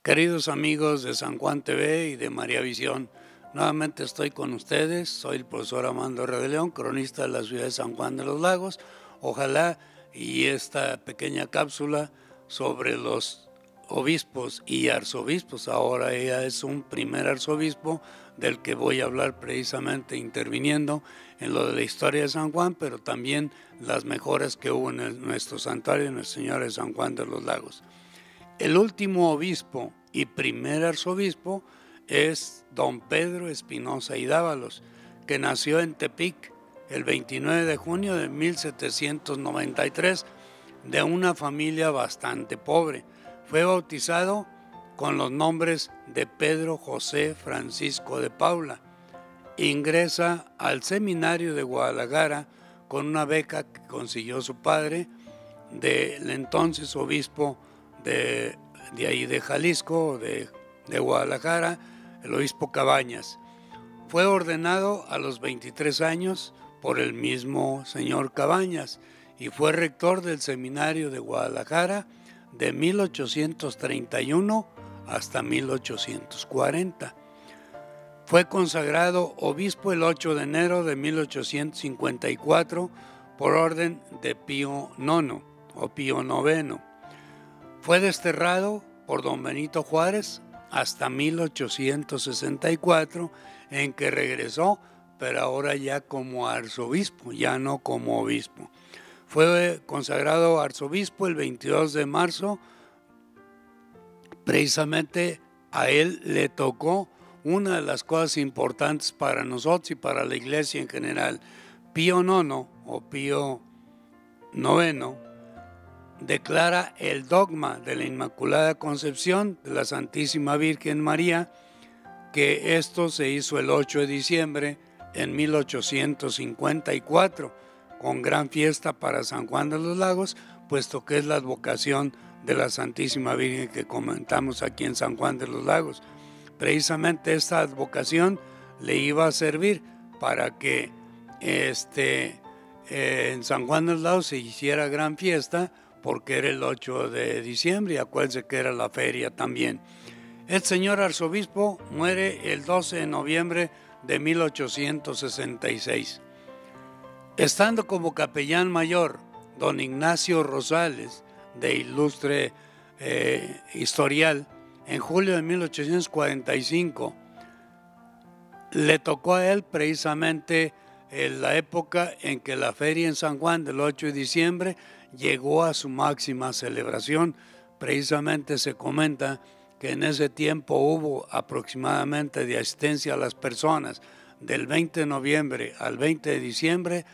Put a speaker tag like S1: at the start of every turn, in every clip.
S1: Queridos amigos de San Juan TV y de María Visión, nuevamente estoy con ustedes. Soy el profesor Armando R. de León, cronista de la ciudad de San Juan de los Lagos. Ojalá y esta pequeña cápsula sobre los obispos y arzobispos, ahora ella es un primer arzobispo del que voy a hablar precisamente interviniendo en lo de la historia de San Juan, pero también las mejoras que hubo en nuestro santuario en el Señor de San Juan de los Lagos. El último obispo y primer arzobispo es don Pedro Espinosa y Dávalos, que nació en Tepic el 29 de junio de 1793 de una familia bastante pobre. Fue bautizado con los nombres de Pedro José Francisco de Paula. Ingresa al seminario de Guadalajara con una beca que consiguió su padre, del entonces obispo de ahí de Jalisco, de Guadalajara, el obispo Cabañas. Fue ordenado a los 23 años por el mismo señor Cabañas y fue rector del seminario de Guadalajara de 1831 hasta 1840. Fue consagrado obispo el 8 de enero de 1854 por orden de Pío IX o Pío IX. Fue desterrado por don Benito Juárez hasta 1864, en que regresó, pero ahora ya como arzobispo, ya no como obispo. Fue consagrado arzobispo el 22 de marzo. Precisamente a él le tocó una de las cosas importantes para nosotros y para la iglesia en general. Pío IX o Pío IX declara el dogma de la Inmaculada Concepción de la Santísima Virgen María, que esto se hizo el 8 de diciembre en 1854, con gran fiesta para San Juan de los Lagos, puesto que es la advocación de la Santísima Virgen que comentamos aquí en San Juan de los Lagos. Precisamente esta advocación le iba a servir para que en San Juan de los Lagos se hiciera gran fiesta, porque era el 8 de diciembre y acuérdense que era la feria también. El señor arzobispo muere el 12 de noviembre de 1866. Estando como capellán mayor don Ignacio Rosales, de ilustre historial, en julio de 1845, le tocó a él precisamente en la época en que la feria en San Juan del 8 de diciembre llegó a su máxima celebración. Precisamente se comenta que en ese tiempo hubo aproximadamente de asistencia a las personas del 20 de noviembre al 20 de diciembre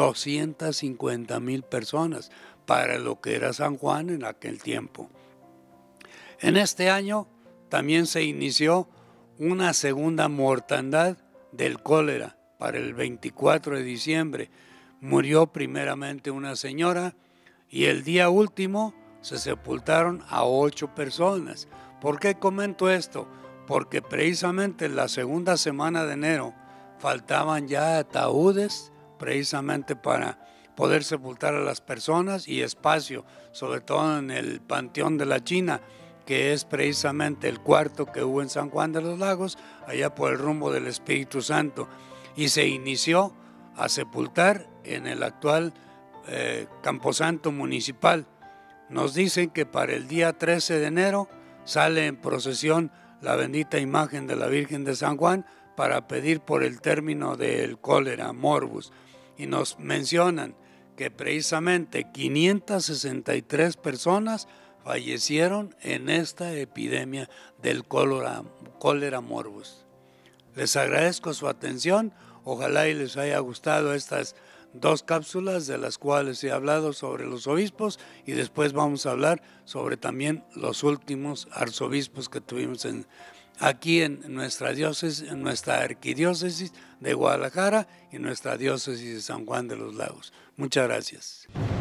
S1: 250,000 personas para lo que era San Juan en aquel tiempo. En este año también se inició una segunda mortandad del cólera para el 24 de diciembre. Murió primeramente una señora y el día último se sepultaron a 8 personas. ¿Por qué comento esto? Porque precisamente en la segunda semana de enero faltaban ya ataúdes precisamente para poder sepultar a las personas y espacio, sobre todo en el Panteón de la China, que es precisamente el cuarto que hubo en San Juan de los Lagos, allá por el rumbo del Espíritu Santo, y se inició a sepultar en el actual Camposanto Municipal. Nos dicen que para el día 13 de enero sale en procesión la bendita imagen de la Virgen de San Juan para pedir por el término del cólera morbus, y nos mencionan que precisamente 563 personas fallecieron en esta epidemia del cólera morbus. Les agradezco su atención, ojalá y les haya gustado estas 2 cápsulas de las cuales he hablado sobre los obispos, y después vamos a hablar sobre también los últimos arzobispos que tuvimos aquí en nuestra diócesis, en nuestra arquidiócesis de Guadalajara y nuestra diócesis de San Juan de los Lagos. Muchas gracias.